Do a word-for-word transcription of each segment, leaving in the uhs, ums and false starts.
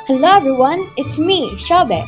Hello everyone, it's me, Chavez.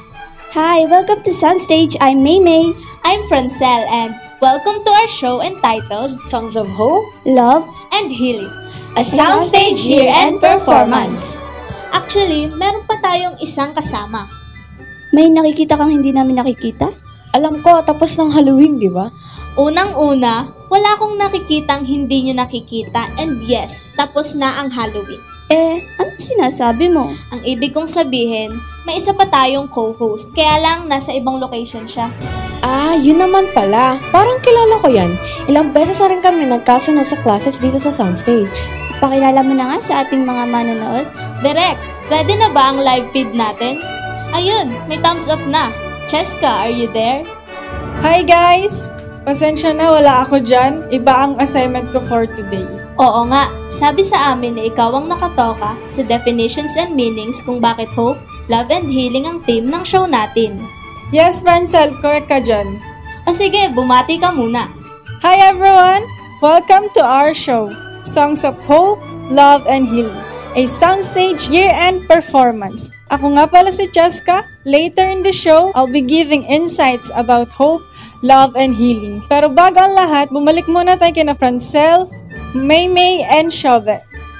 Hi, welcome to Sunstage. I'm May May. I'm Francel and welcome to our show entitled Songs of Hope, Love, and Healing, a Soundstage year-end performance. Actually, meron pa tayong isang kasama. May nakikita kang hindi namin nakikita? Alam ko, tapos ng Halloween, di ba? Unang-una, wala akong nakikitang hindi nyo nakikita and yes, tapos na ang Halloween. Eh, ano sinasabi mo? Ang ibig kong sabihin, may isa pa tayong co-host, kaya lang nasa ibang location siya. Ah, yun naman pala. Parang kilala ko yan. Ilang beses na rin kami nagkasunod sa classes dito sa Soundstage. Pakilala mo na nga sa ating mga manonood. Direk, ready na ba ang live feed natin? Ayun, may thumbs up na. Cheska, are you there? Hi guys! Pasensya na wala ako dyan. Iba ang assignment ko for today. Oo nga, sabi sa amin na ikaw ang nakatoka sa definitions and meanings kung bakit hope, love and healing ang theme ng show natin. Yes, Francel, correct ka dyan. O sige, bumati ka muna. Hi everyone! Welcome to our show, Songs of Hope, Love and Healing, a Soundstage year-end performance. Ako nga pala si Cheska. Later in the show, I'll be giving insights about hope, love, and healing. Pero bago ang lahat, bumalik muna tayo kina Francel, May May, and Chavez.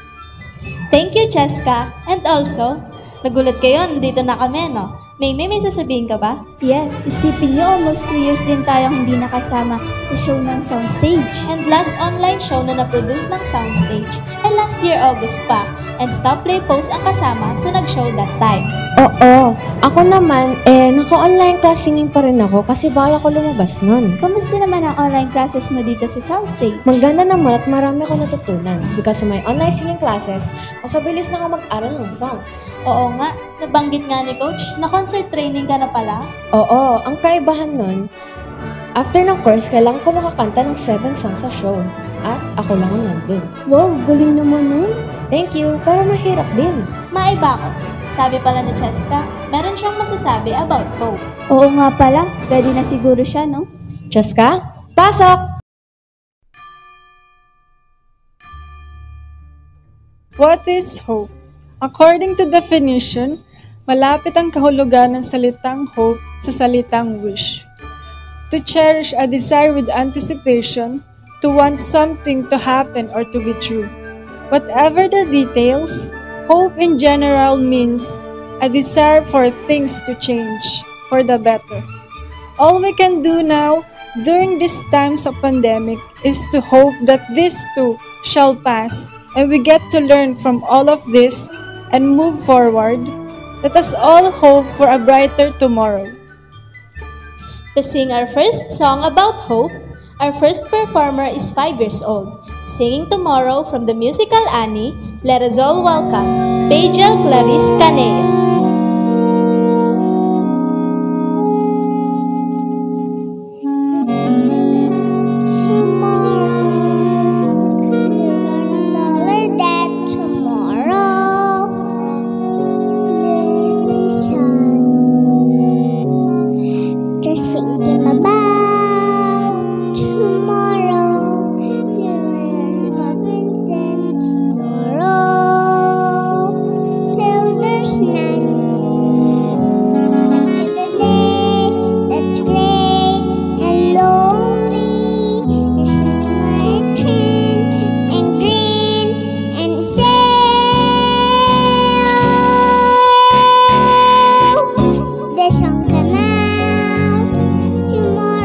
Thank you, Cheska. And also, nagulat kayo, nandito na kami, no? May May, may sasabihin ka ba? Yes, isipin niyo almost two years din tayong hindi nakasama sa show ng Soundstage. And last online show na na-produce ng Soundstage ay last year August pa. And Stop Play Post ang kasama sa nag-show that time. Oo, ako naman, eh, naka-online class singing pa rin ako kasi bala ko lumabas nun. Kamusta naman ang online classes mo dito sa Soundstage? Maganda naman at marami ko natutunan. Because of my online singing classes, mas mabilis na ako mag-aral ng songs. Oo nga, nabanggit nga ni Coach na concert training ka na pala. Oo, ang kaibahan nun, after ng course, kailangan ko makakanta ng seven songs sa show. At ako lang ang nandun. Wow, galing naman nun. Thank you, pero mahirap din. Maiba ko. Sabi pala ni Cheska, meron siyang masasabi about hope. Oo nga pala, ready na siguro siya, no? Cheska, pasok! What is hope? According to definition, malapit ang kahulugan ng salitang hope sa salitang wish. To cherish a desire with anticipation, to want something to happen or to be true. Whatever the details, hope in general means a desire for things to change for the better. All we can do now during these times of pandemic is to hope that this too shall pass and we get to learn from all of this and move forward. Let us all hope for a brighter tomorrow. To sing our first song about hope, our first performer is five years old. Singing Tomorrow from the musical Annie, let us all welcome Paegiell Clarice Caneo. Tomorrow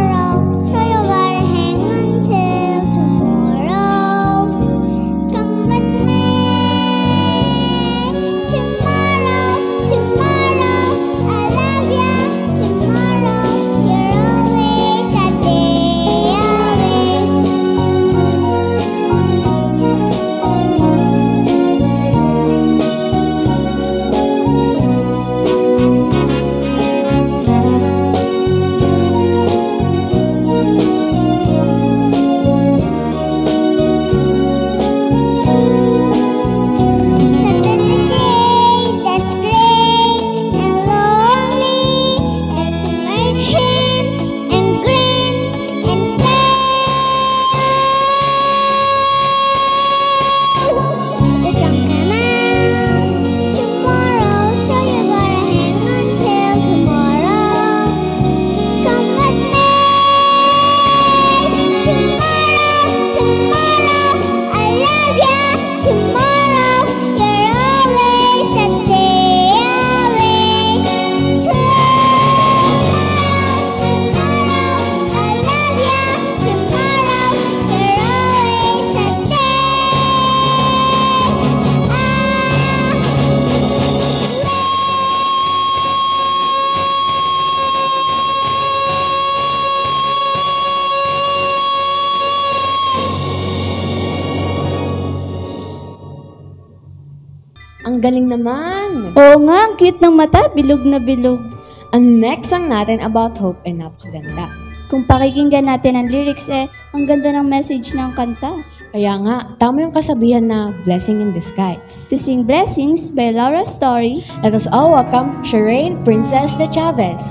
Ang galing naman! Oo nga, ang cute ng mata, bilog na bilog. Ang next song natin about hope ay napakaganda. Kung pakikinggan natin ang lyrics eh, ang ganda ng message ng kanta. Kaya nga, tama yung kasabihan na blessing in disguise. To sing Blessings by Laura Story, Let us all welcome Sharaine, Princess de Chavez.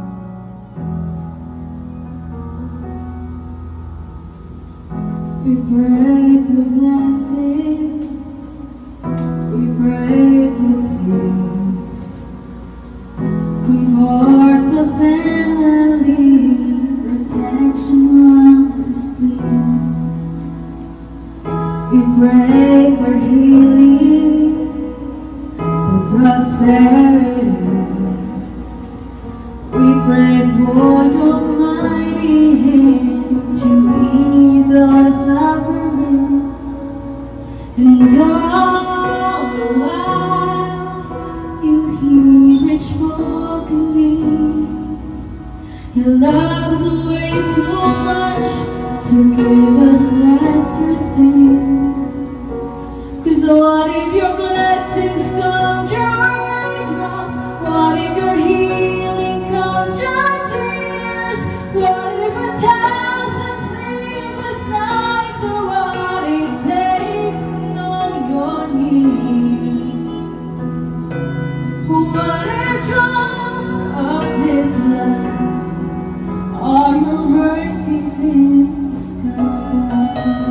We pray for blessings, we pray for peace. Comfort the family, protection while we sleep. We pray for healing, for prosperity. We pray for your mighty hand to ease our suffering. And all the while you hear each broken need. Your love is way too much to give us lesser things. Cause what if your blessings come through raindrops? What if your healing comes through tears? What if a thousand sleepless nights are what it takes to know your need? What if trials of this life are your mercies in disguise?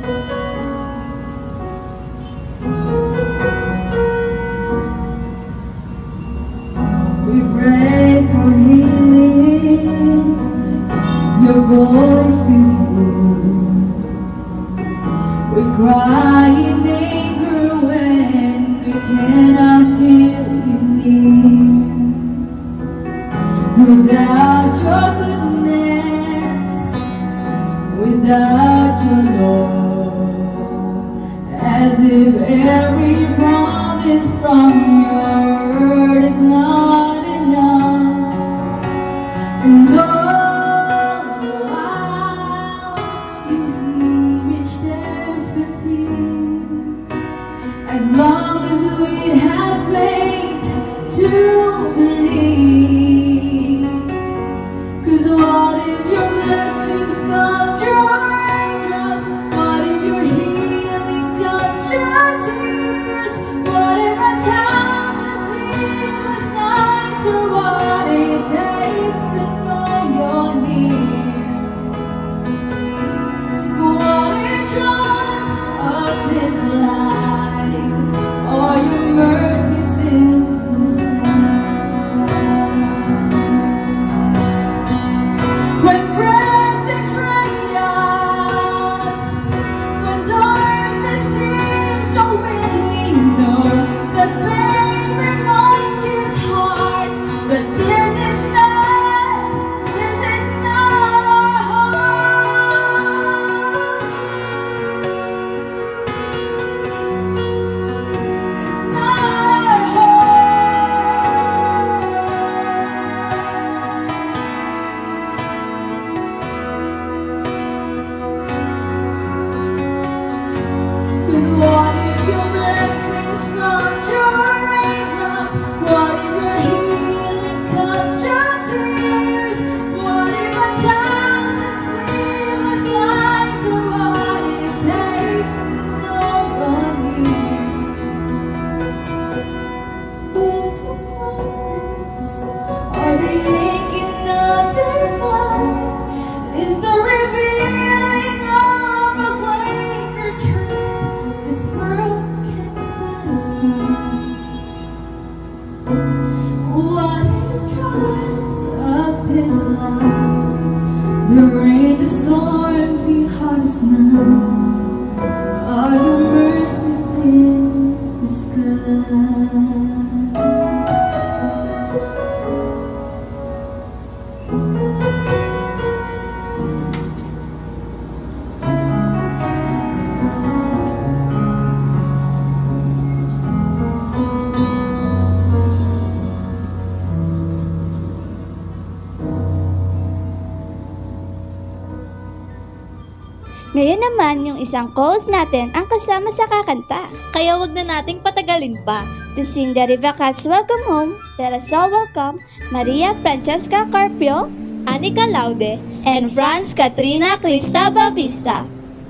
We pray for healing, your voice to hear. We cry in anger when we cannot feel you near. Without your goodness, without your love, as if every promise from your word is not enough. And all the while you hear each desperate plea. As long as we have faith to believe. Cause what if your blessings come through raindrops? What if your healing comes through tears? What if a thousand sleepless nights are what it takes to know you're near? What if trials of this life are your mercies in disguise? When friends betray us, when darkness seems to win, we know that pain reminds his heart that this is not, this is not our home. It's not our home. Cause what if your blessings come through raindrops? What if your healing comes through tears? What if a thousand sleepless nights are what it takes to know you're near? Is disappointments are the aching of this life? Is the revealing of a greater trust this world can satisfy? What if trials of this life, the rain, the storms, the hardest nights, are your mercies in disguise? Ngayon naman yung isang co-host natin ang kasama sa kakanta. Kaya wag na nating patagalin pa. To sing the Riva Cats Welcome Home, let us all welcome Maria Francesca Carpio, Anika Laude, and Franz Katrina Krista Bautista.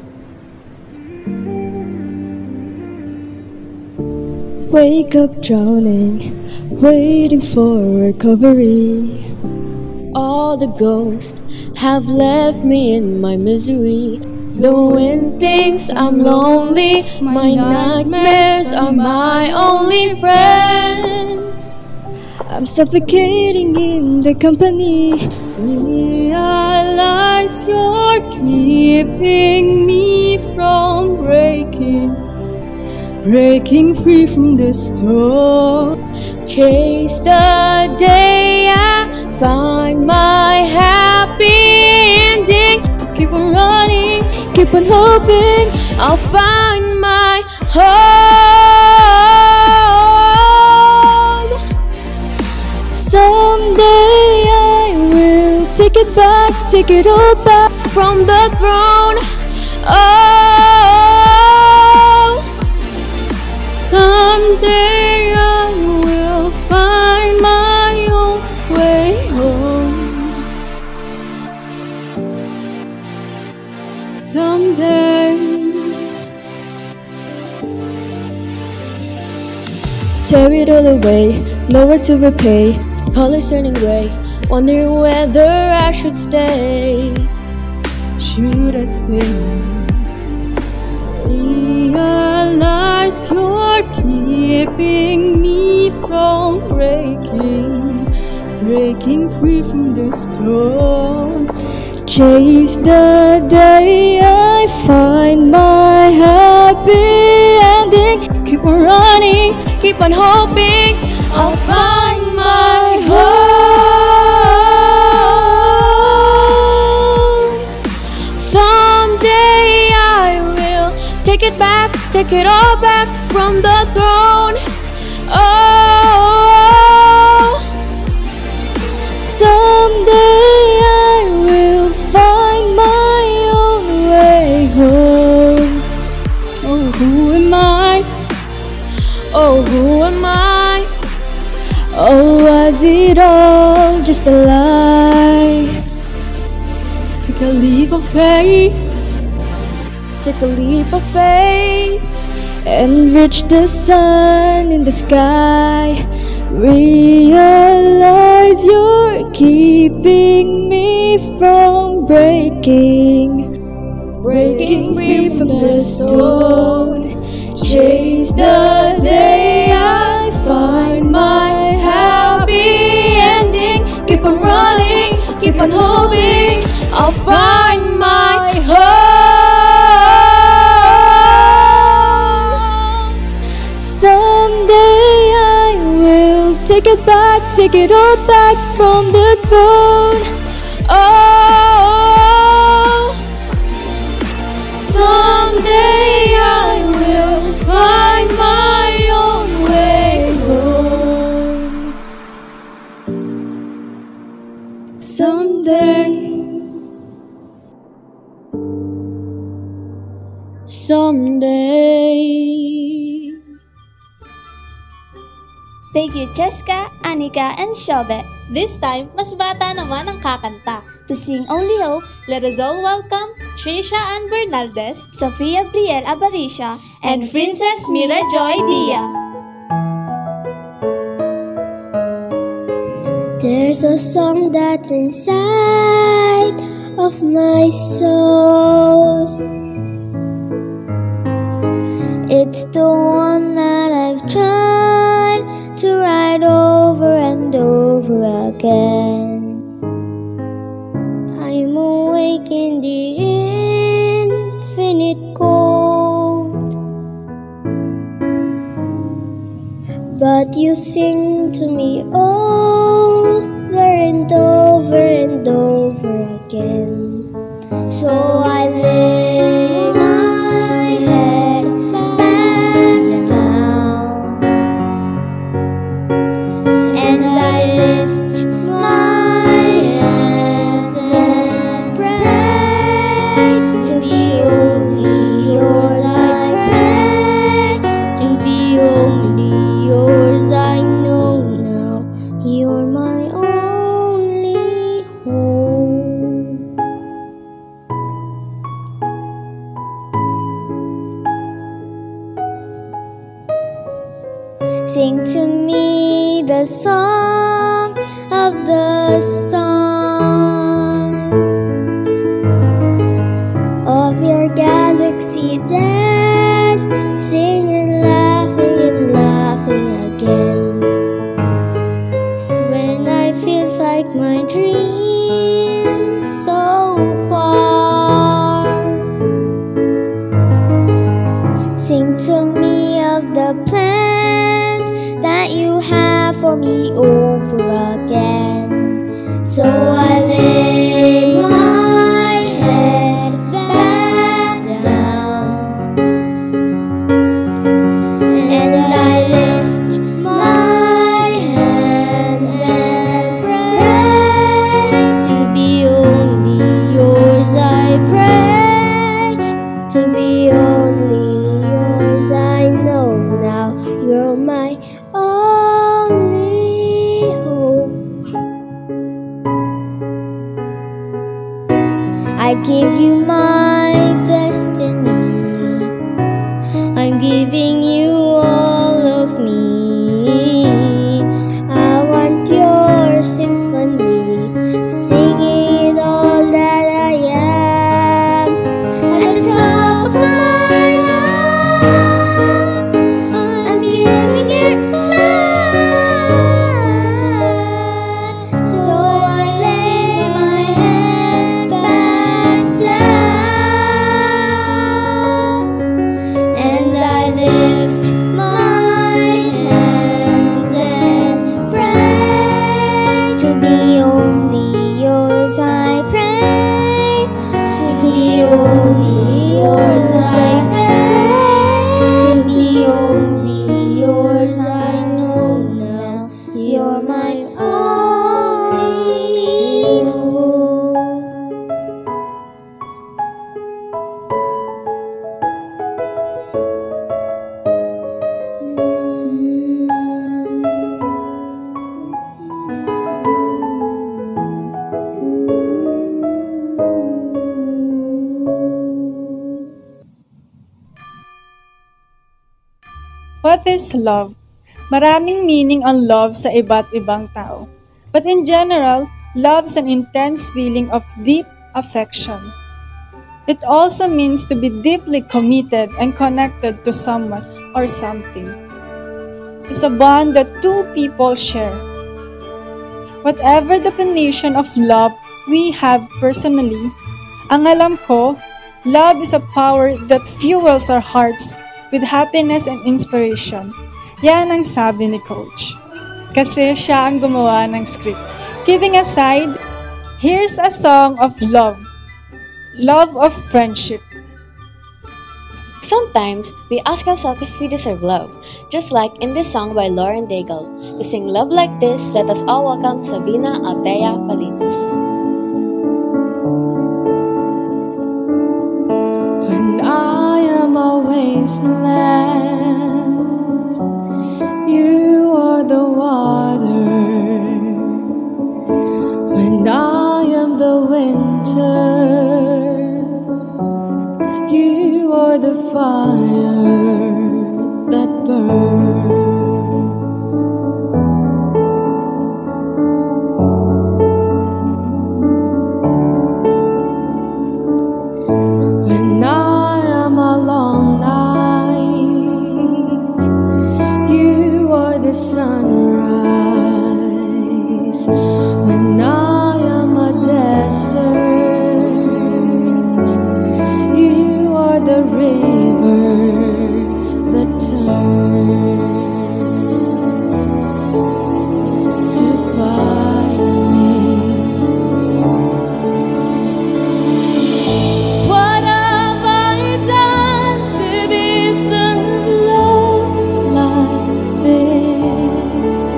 Wake up drowning, waiting for recovery. All the ghosts have left me in my misery. The wind thinks I'm lonely, my nightmares are my only friends. I'm suffocating in the company. Realize you're keeping me from breaking, breaking free from the storm. Chase the day I find my happy ending. Keep on running, keep on hoping I'll find my home. Someday I will take it back, take it all back from the throne. Oh, someday I will find my own way home. Someday. Tear it all away, nowhere to repay. Colors turning gray, wondering whether I should stay. Should I stay? Realize you're keeping me from breaking, breaking free from the storm. Chase the day I find my happy ending. Keep on running, keep on hoping I'll find my home. Someday I will take it back, take it all back from the throne. Oh, Someday I will find my own way home. oh, who am I? Oh, who am I? Oh, was it all just a lie? Take a leap of faith, take a leap of faith, And reach the sun in the sky. Realize you're keeping me from breaking, breaking free from the stone. Chase the day I find my happy ending. Keep on running, keep on hoping I'll find my home. Someday I will take it back, take it all back from the throne. Oh, someday I will find my own way home. Someday, someday. Thank you, Cheska, Anika, and Chavez. This time, mas bata naman ang kakanta. To sing Only Hope, Let us all welcome Tricia Ann Bernaldez Sofia Brielle Avarisha, and Frinces Mirah Joy Dia. There's a song that's inside of my soul. It's the one that I've tried to write over and over again. I'm awake in the infinite cold, but you sing to me over and over and over again. So I lay my head back down and I lift my hands and pray to be only yours. I pray to be only yours. Sing to me the song of the stars, of your galaxy dance, singing, laughing and laughing again. When I feel like my dreams so far, sing to me of the plans that you have for me over again. So I lay my head back down, and I lift my hands and pray to be only yours. I pray to be only yours. I know now you're my only hope. I give you my destiny. I'm giving you all of me. I want your symphony, singing all that I am. At the top of my lungs, I'm giving it back. So I lay my head back down, and I lift my hands and pray to be only yours. I pray to be only yours. I pray to be only yours. I know now you're my only hope. What is love? Maraming meaning ang love sa iba't ibang tao. But in general, love is an intense feeling of deep affection. It also means to be deeply committed and connected to someone or something. It's a bond that two people share. Whatever definition of love we have personally, ang alam ko, love is a power that fuels our hearts with happiness and inspiration. Yan ang sabi ni Coach. Kasi siya ang gumawa ng script. Kidding aside, here's a song of love. Love of friendship. Sometimes, we ask ourselves if we deserve love. Just like in this song by Lauren Daigle. We sing Love Like This. Let us all welcome Saveena, Althea, Palines. When I am a wasteland, you are the water. When I am the winter, you are the fire that burns. When I am a long night, you are the sunrise. When I am a desert, you are the river that turns to find me. What have I done to deserve love like this?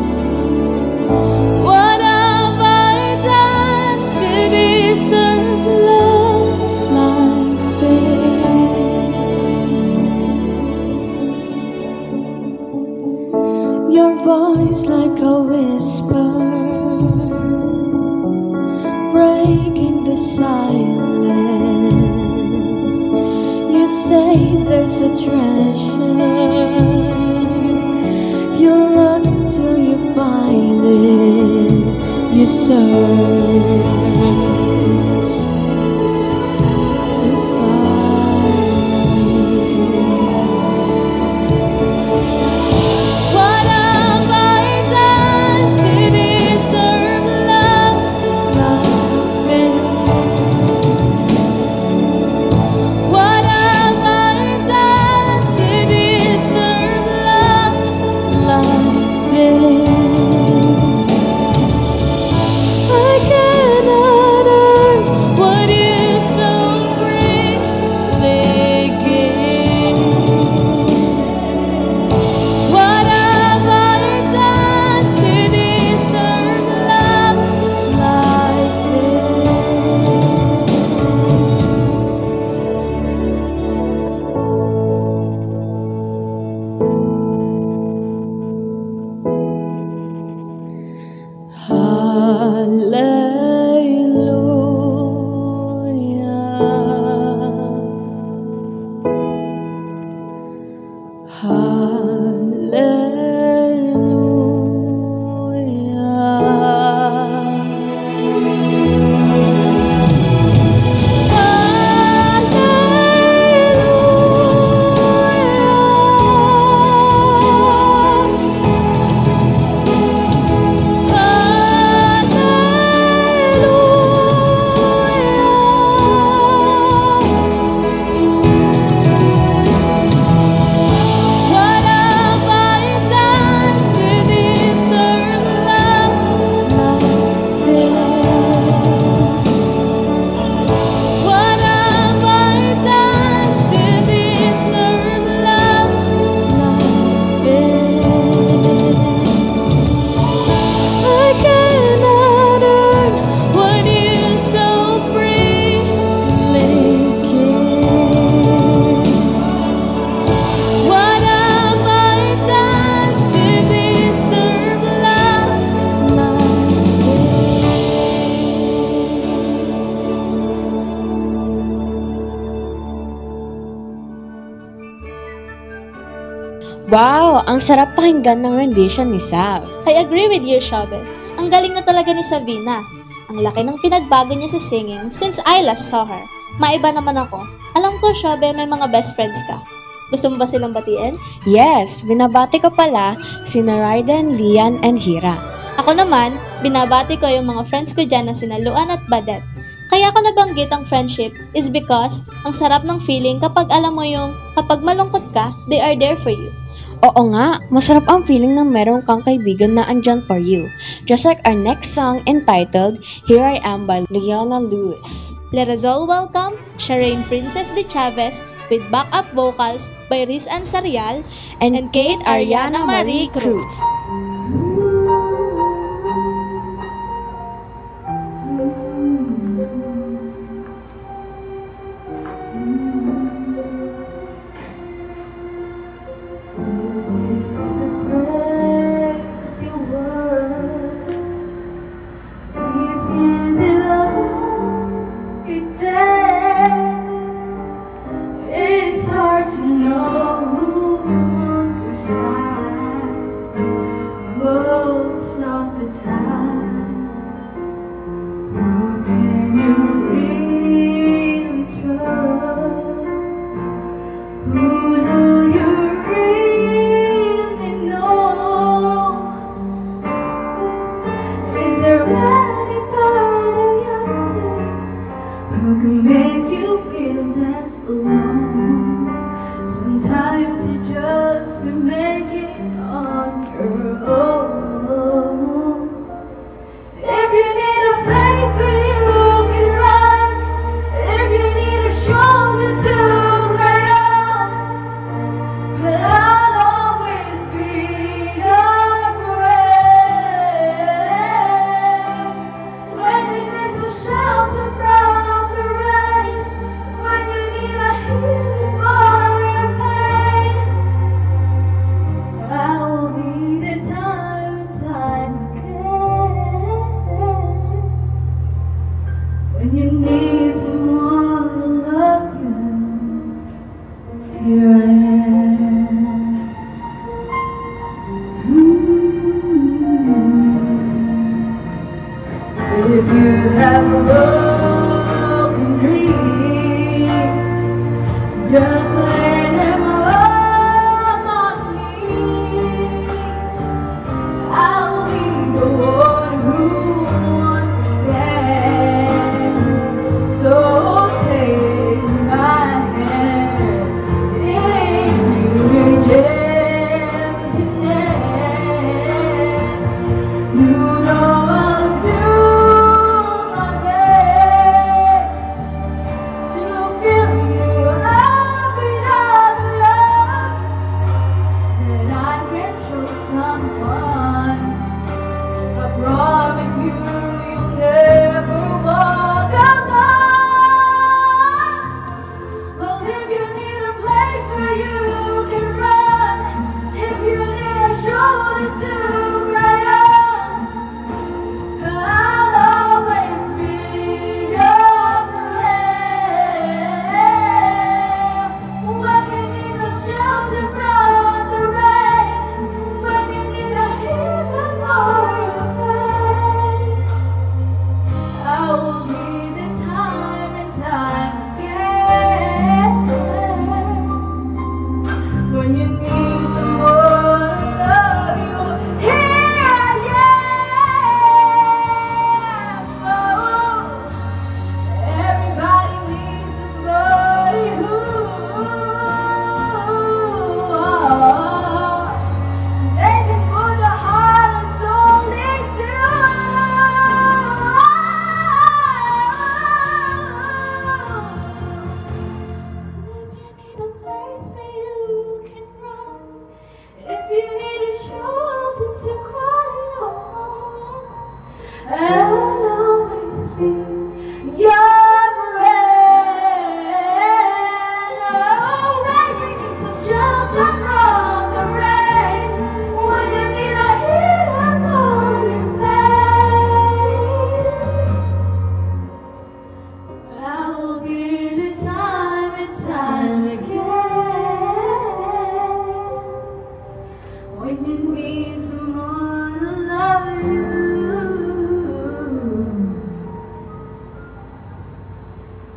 What have I done to deserve love like this? Your voice like a whisper, breaking the silence. You say there's a treasure you search to find me. What have I done to deserve love like this? What have I done to deserve love like this? I cannot earn what you so freely give. What have I done to deserve love like this? Hallelujah. What have I done to deserve love like this? What have I done to deserve love like this? I cannot earn what you so freely give. What have I done to deserve love like this? Wow! Ang sarap pakinggan ng rendition ni Sav. I agree with you, Chavez. Ang galing na talaga ni Saveena. Ang laki ng pinagbago niya sa singing since I last saw her. Maiba naman ako. Alam ko, Chavez, may mga best friends ka. Gusto mo ba silang batiin? Yes, binabati ko pala sina Raiden, Lian, and Hira. Ako naman, binabati ko yung mga friends ko dyan na sina Luan at Badet. Kaya ako nabanggit ang friendship is because ang sarap ng feeling kapag alam mo yung kapag malungkot ka, they are there for you. Oo nga, masarap ang feeling na meron kang kaibigan na andyan for you. Just like our next song entitled Here I Am by Brianna Louisse. Let us all welcome Sharaine Princess de Chavez with backup vocals by Reese Ann Sarreal And, and Kate Aryana Marie Cruz. This is a crazy world. Please give me love you dance. It's hard to know who's on your side most of the time. Who can you really trust? Who do you really know? Is there anybody out there who can make you feel less alone? Sometimes you just can make it on your own. If you need a place where you can run, if you need a shoulder to cry on, but I'll always be your friend. When you need some shelter from the rain, when you need a healing for your pain, I will be the time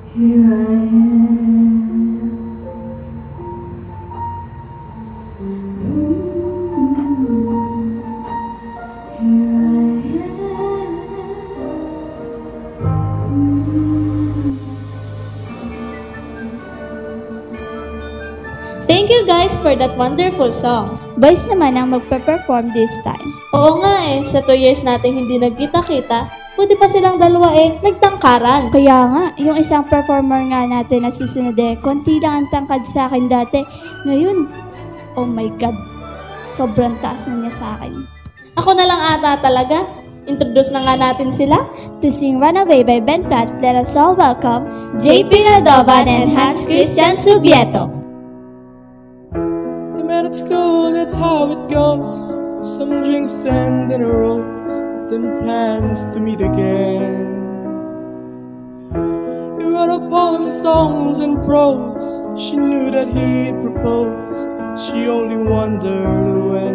Here I am. Thank you guys for that wonderful song. Boys naman ang magpe-perform this time. Oo nga eh, sa two years natin hindi nagkita-kita, buti pa silang dalawa eh, nagtangkaran. Kaya nga, yung isang performer nga natin na susunod eh, konti lang ang tangkad sa akin dati. Ngayon, oh my God, sobrang taas na niya sa akin. Ako na lang ata talaga. Introduce na nga natin sila. To sing Runaway by Ben Platt, let us all welcome J P Radovan and Hans Christian Subieto. Met at school, that's how it goes. Some drinks and then a rose, then plans to meet again. He wrote a poem, songs and prose. She knew that he'd propose. She only wondered when.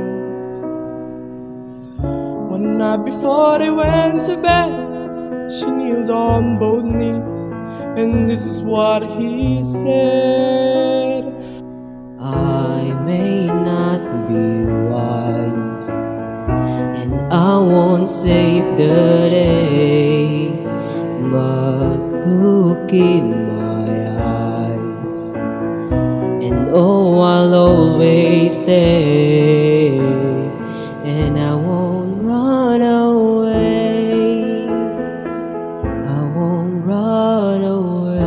One night before they went to bed, she kneeled on both knees, and this is what he said. I may not be wise, and I won't save the day, but look in my eyes, and oh, I'll always stay, and I won't run away, I won't run away.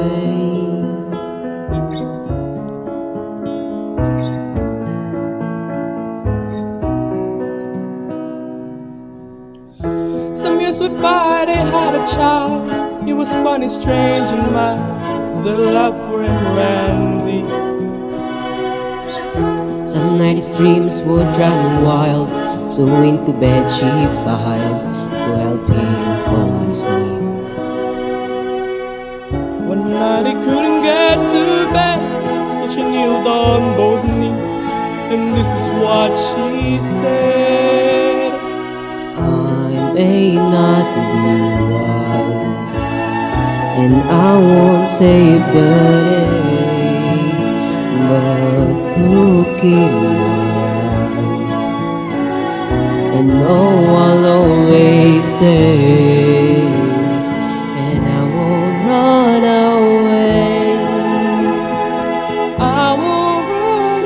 Some years went by, they had a child. He was funny, strange, and mild. The love for him ran deep. Some night his dreams would drive him wild, so into bed she piled to help him fall asleep. One night he couldn't get to bed, so she kneeled on both knees, and this is what she said. I may not be wise, and I won't save the day, but look in my eyes, and oh, I'll always stay, and I won't run away, I won't run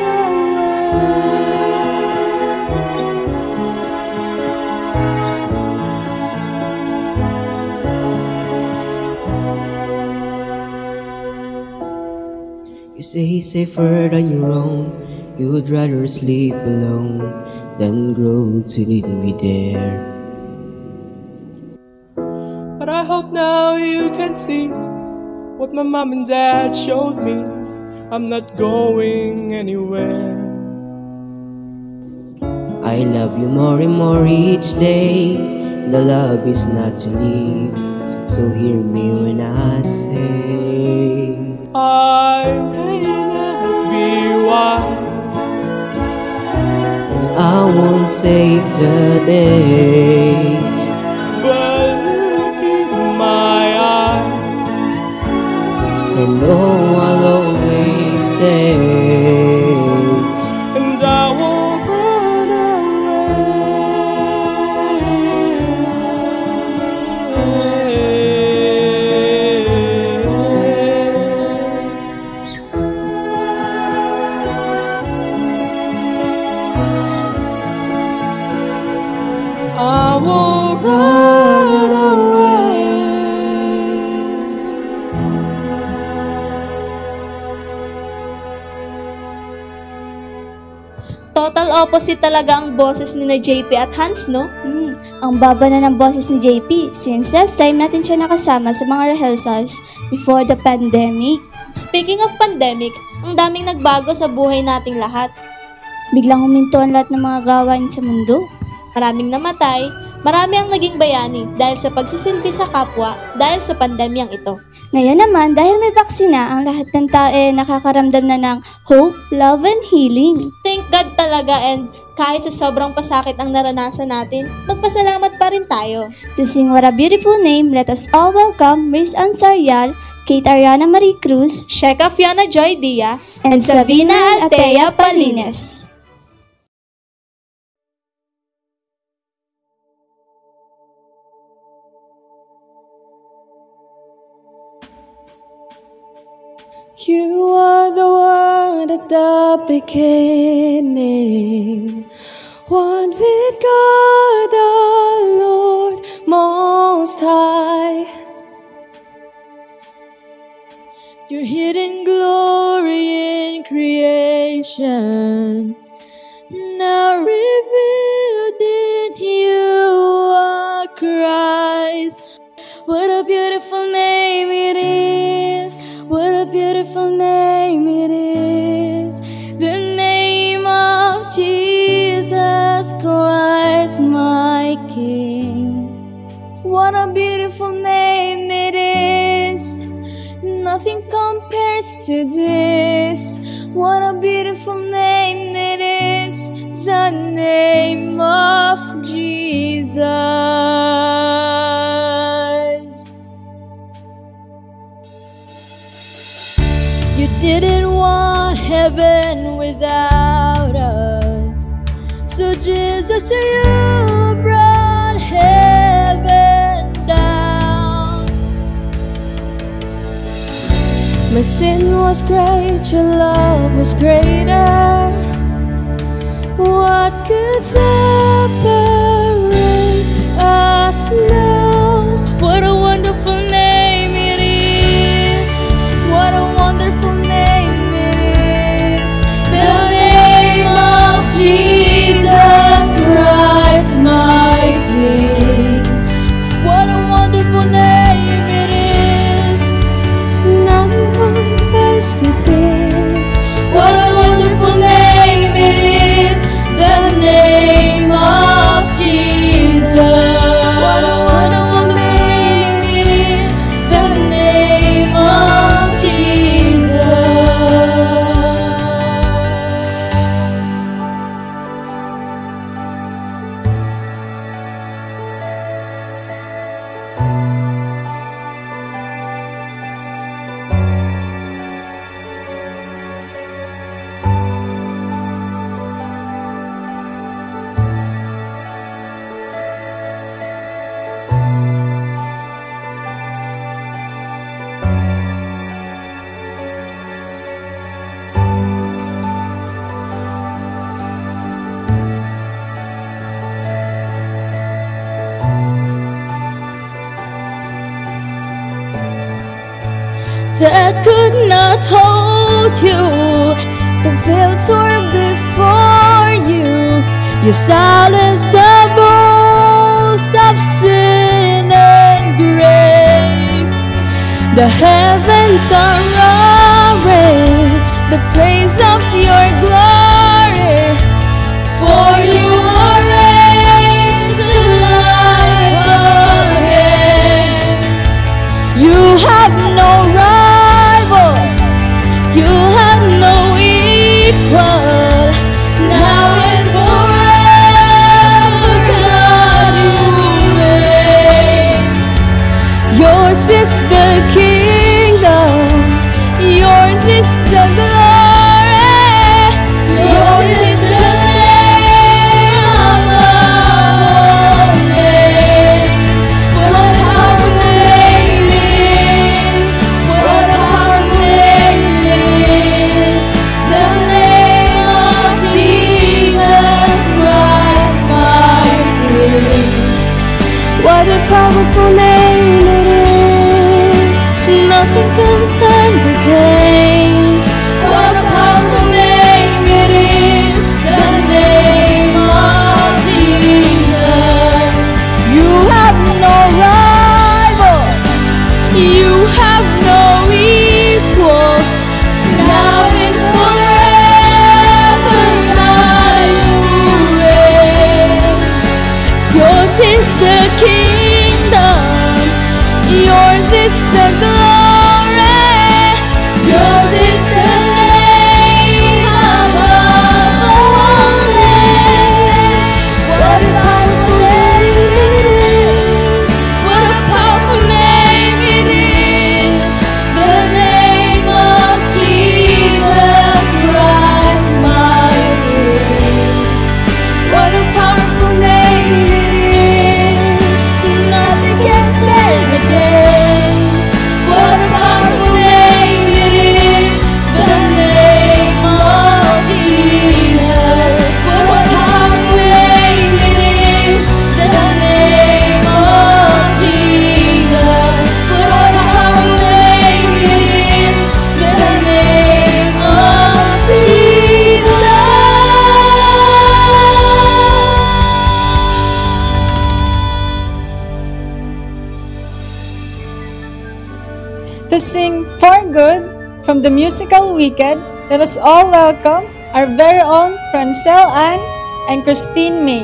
You say safer than your own, you would rather sleep alone than grow to need me there. But I hope now you can see what my mom and dad showed me. I'm not going anywhere. I love you more and more each day. The love is not to leave, so hear me when I say I may not be wise, and I won't save the day, but look in my eyes, and oh, I'll always stay, and I won't run I won't run away. Total opposite talaga ang boses ni na J P at Hans, no? Hmm, ang baba na ng boses ni J P since last time natin siya nakasama sa mga rehearsals before the pandemic. Speaking of pandemic, ang daming nagbago sa buhay nating lahat. Biglang huminto ang lahat ng mga gawain sa mundo. Maraming namatay, marami ang naging bayani dahil sa pagsisilbi sa kapwa dahil sa pandemyang ito. Ngayon naman, dahil may vaksina, ang lahat ng tao eh nakakaramdam na ng hope, love, and healing. Thank God talaga, and kahit sa sobrang pasakit ang naranasan natin, magpasalamat pa rin tayo. To sing What a Beautiful Name, let us all welcome Reese Ann Sarreal, Kate Aryana Marie Cruz, Sheikha Fiona Joy Dia, and Saveena Althea Palines. You are the one at the beginning, one with God the Lord Most High. Your hidden glory in creation, now revealed in you are Christ. What a beautiful name it is. What a beautiful name it is. The name of Jesus Christ, my King. What a beautiful name it is. Nothing compares to this. What a beautiful name it is. The name of Jesus. You didn't want heaven without us, so Jesus, you brought heaven down. My sin was great, your love was greater. What could separate us now? What a wonderful name it is. What a wonderful name it is. The name of Jesus Christ, my King. What a wonderful name it is. None compares to this. What a wonderful name it is. The name of Jesus. What a wonderful name it is. The name of Jesus. That could not hold you, the veil tore before you. You silenced the boast of sin and grave. The heavens are roaring the praise of your glory, for you are raised to life again. You have no rival, you have no equal. Now and forever, God, you reign. Yours is the kingdom, yours is the glory. To sing For Good from the musical Wicked, let us all welcome our very own Francel Ann and Kristine May.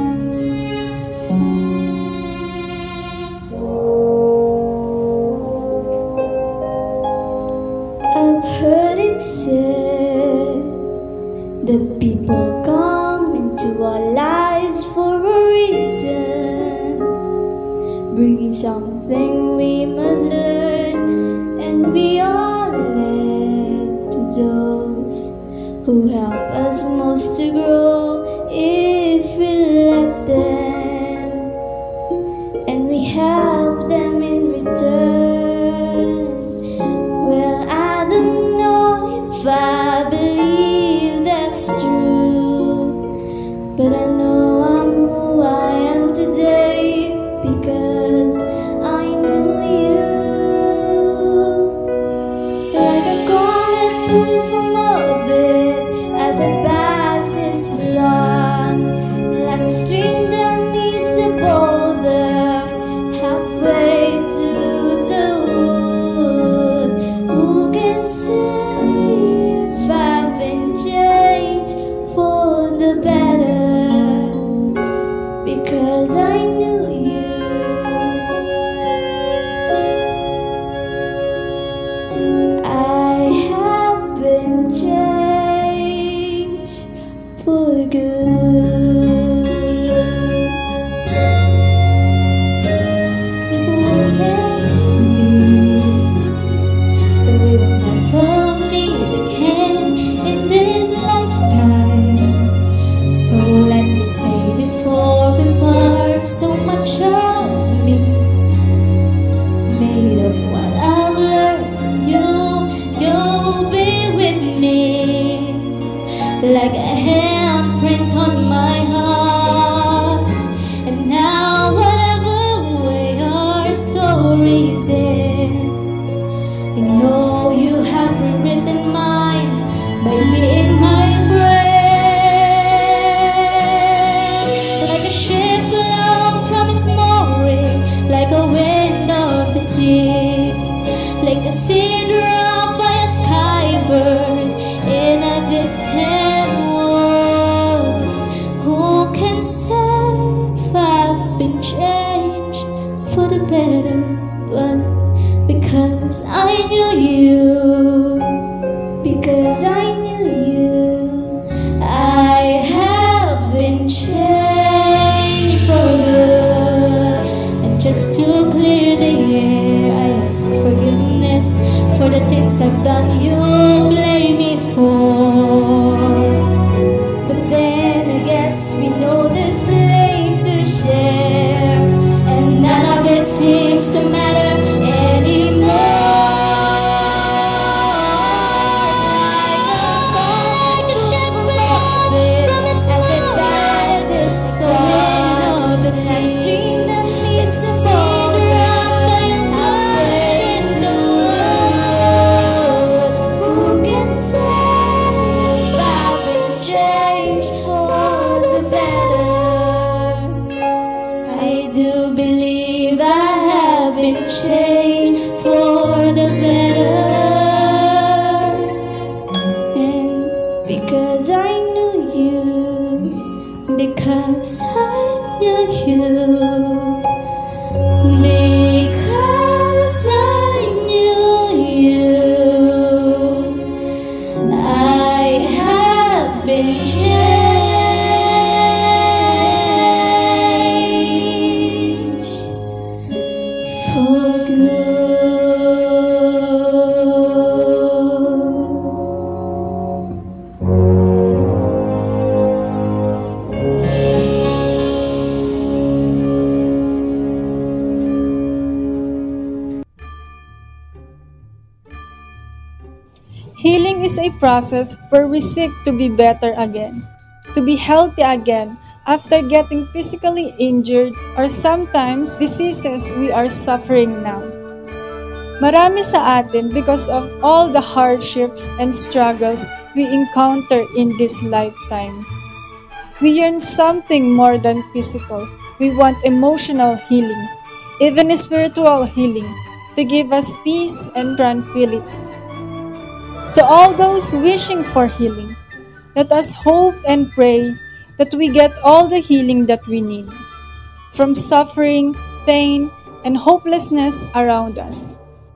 I've heard it said that people come into our lives for a reason, bringing something we must learn, and we are led to those who help us most to grow if we let them, and we help them in return. Well, I don't know if I believe that's true, but I know I'm who I am today because I knew you. Like a comet moved from orbit as it passes the sun, like a stream that meets a boulder halfway through the wood. Who can say if I've been changed for the better? Because I knew you. I have been changed for good. It will never be that we will never meet again in this lifetime. So let me say before we part, so much of me is made of what I've learned from you. You'll be with me like a handprint on my heart. And now whatever way our stories end, I know you have rewritten mine by being my friend. Like a ship blown from its mooring, like a wind of the sea, like a seed dropped by a skybird in a distant world. Who can say if I've been changed for the better? But because I knew you, because I knew you, I have been changed for good. And just to clear the air, I ask forgiveness for the things I've done you blame me for. But then I guess we know there's blame to share, and none of it seems to matter anymore. I got like a ship blown from its passes so wind of the sea, stream that meets the boulder halfway in the wood. Who can say if I've been changed for the better? I do believe I have been changed for the better. And because I knew you, because I knew you, because I knew you, I have been changed for good. Healing is a process where we seek to be better again, to be healthy again after getting physically injured or sometimes diseases we are suffering now. Marami sa atin because of all the hardships and struggles we encounter in this lifetime. We yearn something more than physical. We want emotional healing, even spiritual healing. to give us peace and tranquility. To all those wishing for healing, let us hope and pray that we get all the healing that we need from suffering, pain, and hopelessness around us.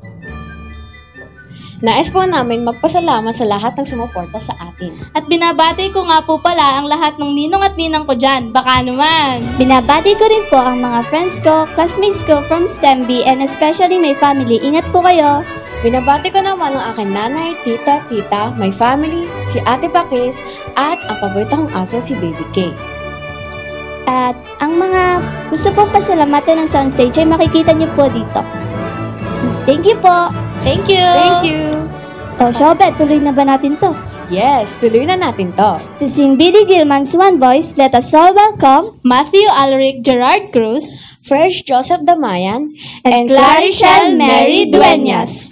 Nais po namin magpasalamat sa lahat ng sumuporta sa atin. At binabati ko nga po pala ang lahat ng ninong at ninang ko dyan. Baka naman. Binabati ko rin po ang mga friends ko, classmates ko from STEM B, and especially my family. Ingat po kayo. Binabati ko naman ang aking nanay, tita, tita, my family, si Ate Bakis, at ang paborito kong aso si Baby K. At ang mga gusto pong pasalamatan ng soundstage ay makikita niyo po dito. Thank you po. Thank you. Thank you. O, Shobet, tuloy na ba natin to? Yes, tuloy na natin to. To sing Billy Gilman's One Voice, let us all welcome Matthew Alric Gerard Cruz, First Joseph Damayan, and Clarichel Mary Duenas.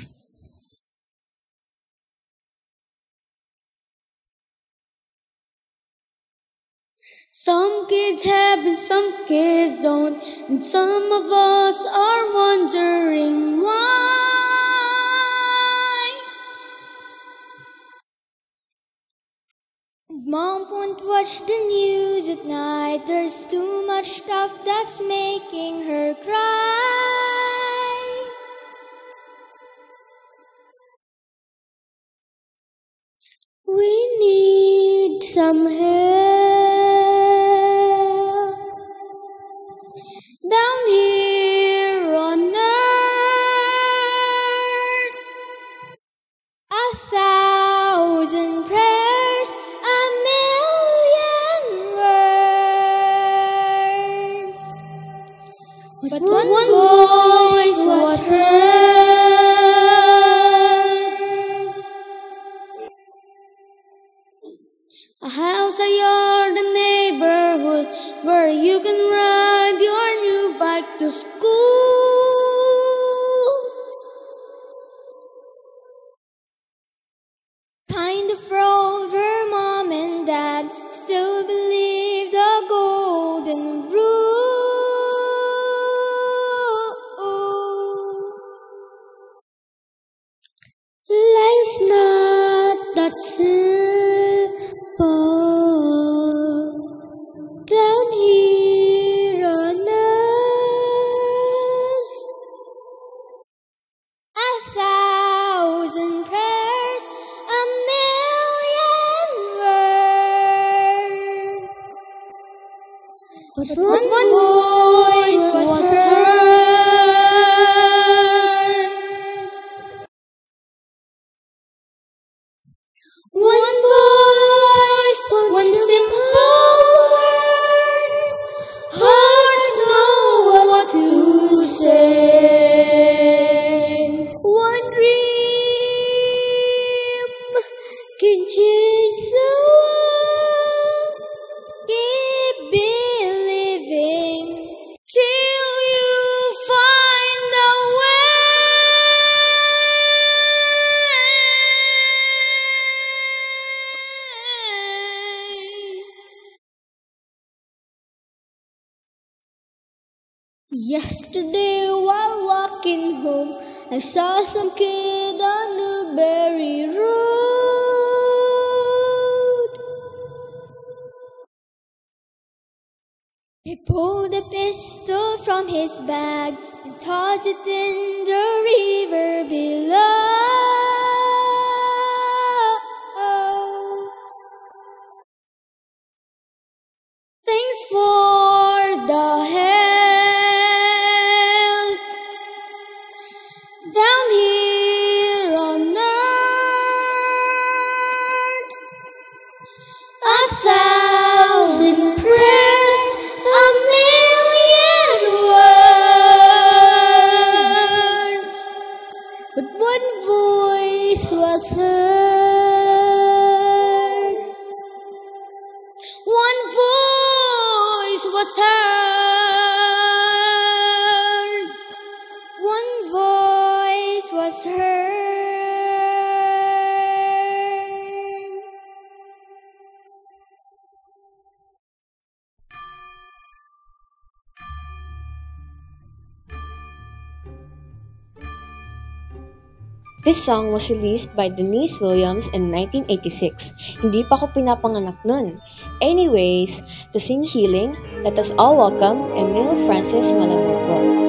Some kids have and some kids don't, and some of us are wondering why. Mom won't watch the news at night. There's too much stuff that's making her cry. We need some help down here on earth. A thousand prayers, a million words, but, but one, one voice was heard. A house, a yard, a neighborhood where you can ride your new bike to school. Kind of road where mom and dad still believe the golden rule. Life's not that simple down here on earth. A thousand prayers, a million words, but one, one voice was heard. One voice, one simple word. Hearts know what to say. One dream can change the world. Keep believing till you find a way. Yesterday while walking home, I saw some kid on Newberry Road. He pulled a pistol from his bag and tossed it in the river below. Thanks for the help down here on earth. A thousand prayers, a million words, but one voice was heard. One voice was heard. One voice was heard. This song was released by Denise Williams in nineteen eighty-six. Hindi pa ako pinapanganak nun. Anyways, to sing Healing, let us all welcome Emil Francis Malaborbor.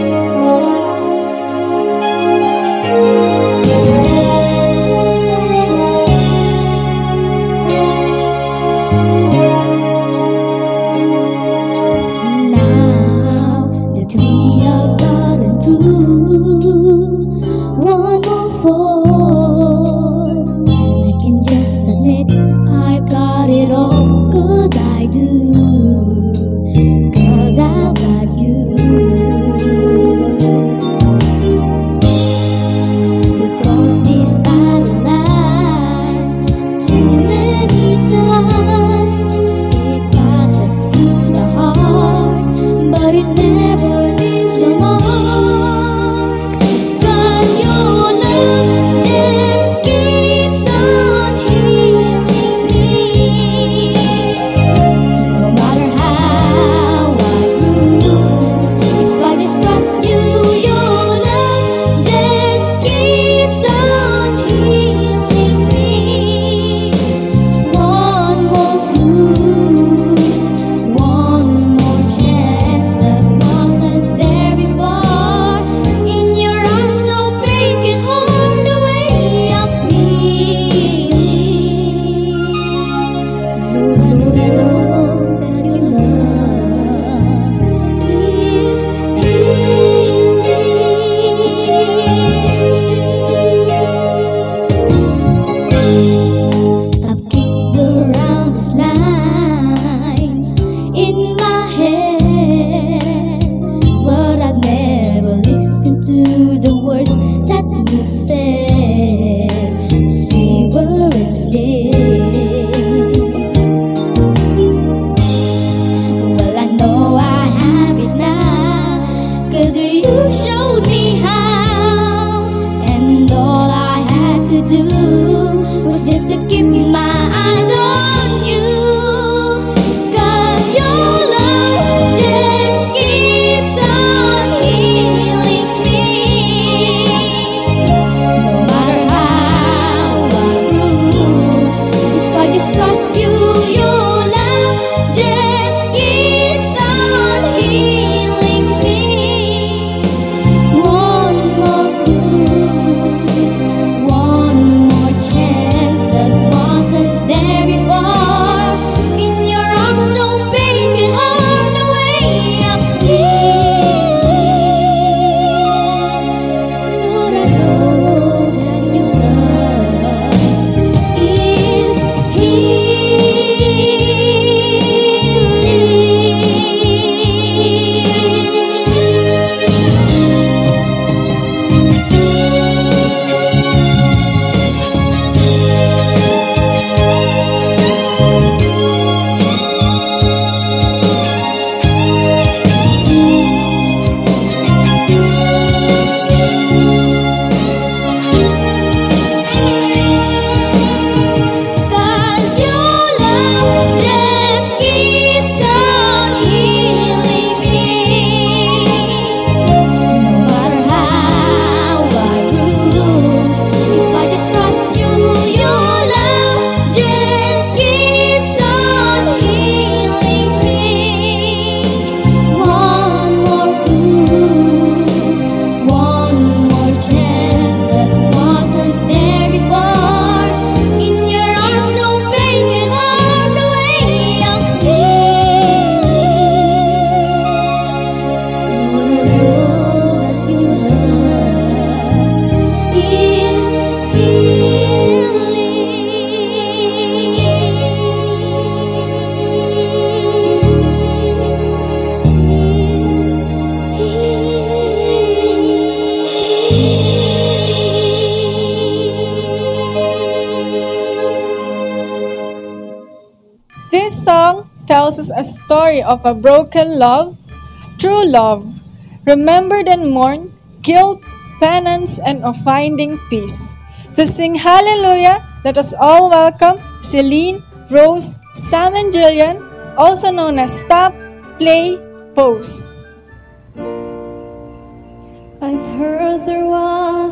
This song tells us a story of a broken love, true love, remembered and mourned, guilt, penance, and of finding peace. To sing Hallelujah, let us all welcome Celyne, Rose, Sam, and Jillian, also known as Stop, Play, Pose. I've heard there was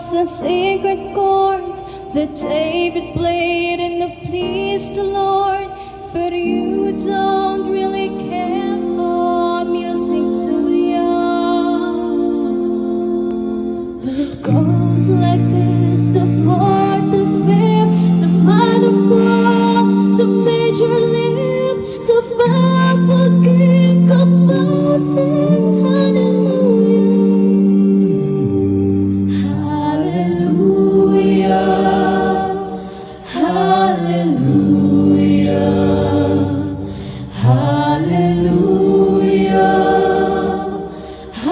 was a secret chord that David played and it pleased the Lord. But you don't really care for music, do ya? Well, it goes like this: the fourth, the fifth, the minor fall, the major lift, the baffled king composing hallelujah, hallelujah, hallelujah, hallelujah,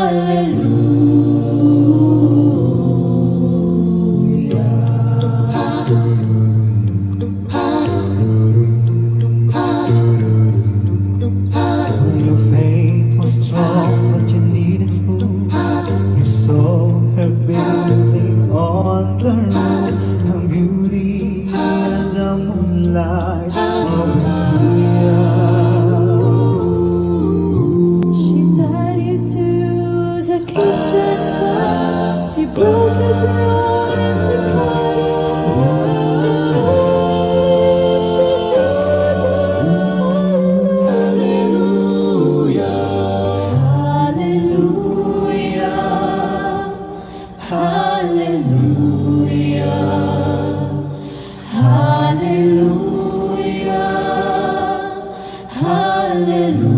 When your faith was strong but you needed food, you saw her bathing on the road, her beauty and the moonlight. she tied you to the kitchen door, she broke your throat and she cut you off, and then she threw hallelujah, hallelujah, hallelujah, hallelujah.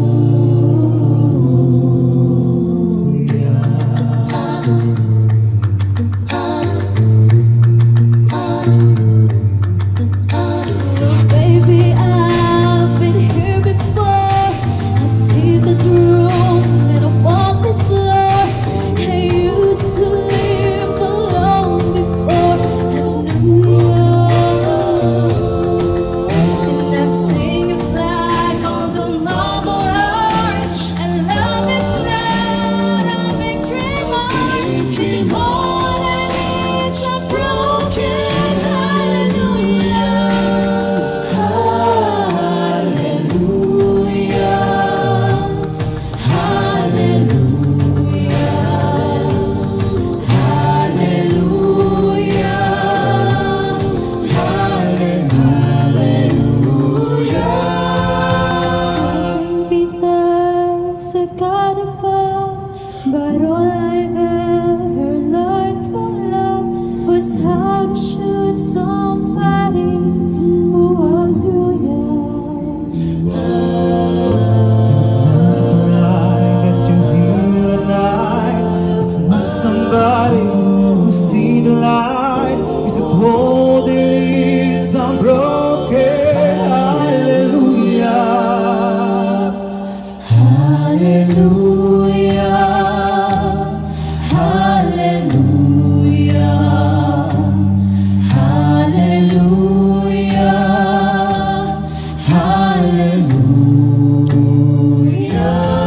Baby, I've been here before. I've seen this room and I've walked this floor. I used to live alone before I knew you. And I've seen you flag on the marble arch. And love is not a victory march. It's cold and it's a broken hallelujah. Hallelujah, hallelujah, hallelujah, hallelujah. Maybe there's a God above, but all I've ever learned from love was how to shoot somebody who walked through you. It's not a lie that you hear at night. It's not somebody who see the light. It's a cold that is unbroken. Hallelujah, Hallelujah, hallelujah, hallelujah, hallelujah,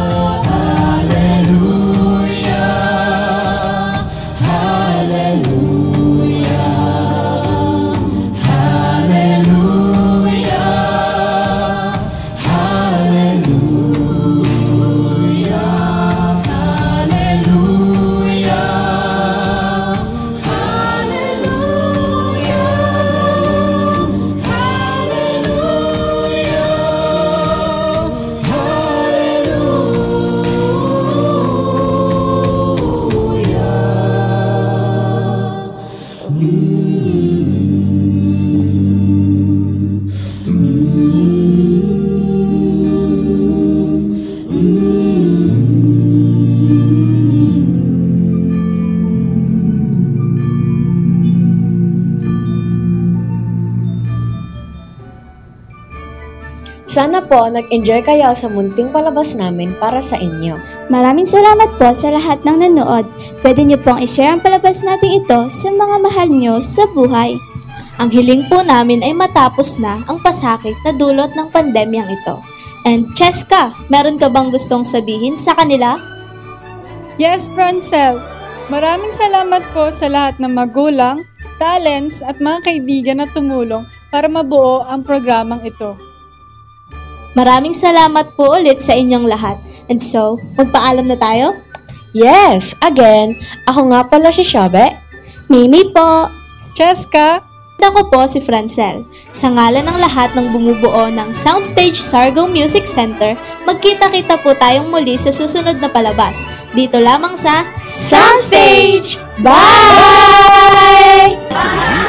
Sana po nag-enjoy kayo sa munting palabas namin para sa inyo. Maraming salamat po sa lahat ng nanood. Pwede niyo pong i-share ang palabas natin ito sa mga mahal niyo sa buhay. Ang hiling po namin ay matapos na ang pasakit na dulot ng pandemyang ito. And Cheska, meron ka bang gustong sabihin sa kanila? Yes, Francel. Maraming salamat po sa lahat ng magulang, talents at mga kaibigan na tumulong para mabuo ang programang ito. Maraming salamat po ulit sa inyong lahat. And so, magpaalam na tayo? Yes, again, ako nga pala si Chavez. Mimi po. Cheska. Ako po si Francel. Sa ngalan ng lahat ng bumubuo ng Soundstage Sargo Music Center, magkita-kita po tayong muli sa susunod na palabas. Dito lamang sa Soundstage! Bye! Bye!